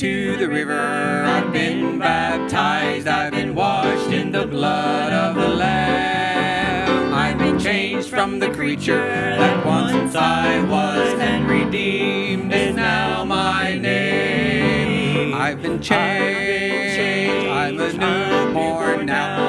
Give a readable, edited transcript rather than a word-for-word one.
to the river. I've been baptized, I've been washed in the blood of the Lamb. I've been changed from the creature that once I was, and redeemed is now my name. I've been changed, I'm a newborn now.